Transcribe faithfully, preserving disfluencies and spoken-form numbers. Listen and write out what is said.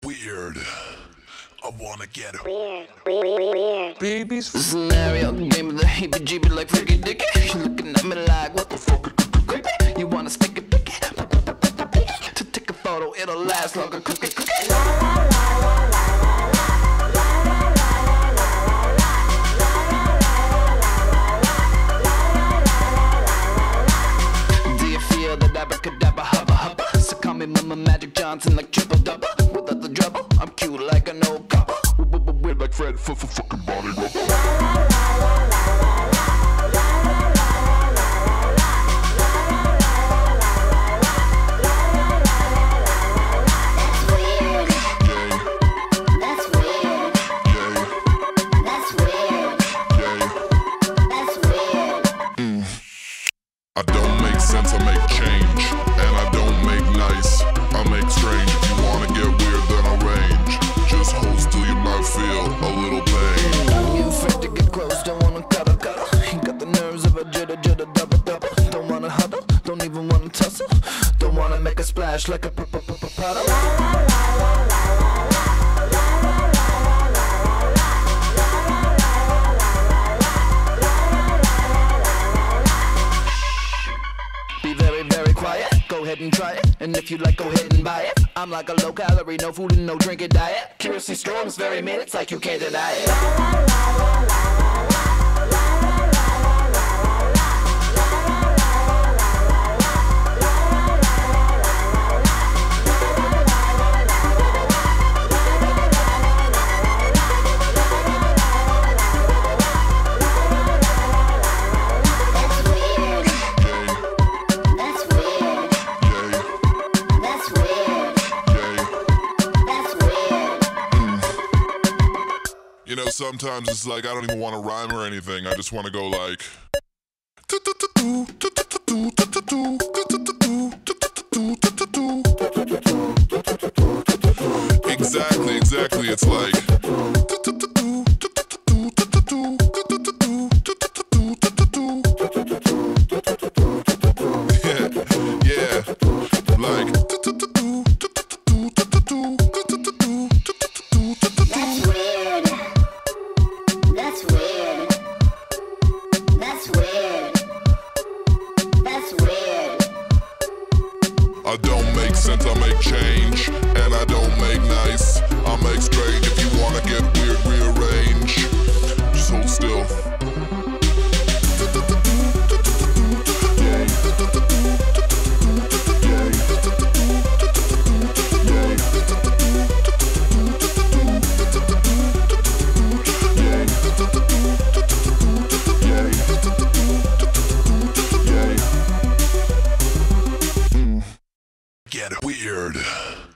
weird. I wanna get it weird, weird, weird. Babies scenario, game of the heebie-jeebie like freaky dicky. You looking at me like, what the fuck? You wanna stick it, pick it, to take a photo, it'll last like a cookie, cookie. Do you feel that abracadabra, hubba hubba? So call me Mama Magic Johnson like triple double. Without the trouble, I'm cute like an old couple. We're like Fred for fucking body rubber. I don't make sense, I make change. And I don't make nice, I make strange. If you wanna get weird, then I'll range. Just hold still, you might feel a little pain. You afraid to get close, don't wanna cuddle, cuddle. You got the nerves of a jitter, jitter, double, double. Don't wanna huddle, don't even wanna tussle. Don't wanna make a splash like a puddle. Be very, very quiet, go ahead and try it. And if you like, go ahead and buy it. I'm like a low calorie, no food and no drinking diet. Curiosity storms, very minutes, like you can't deny it. You know, sometimes it's like I don't even want to rhyme or anything. I just want to go like. Exactly, exactly. It's like. Yeah, yeah, like. That's weird. That's weird. That's weird. I don't make sense, I make change. And I don't make nice, I make strange. If you wanna get weird, rearrange. Just hold still. Get weird.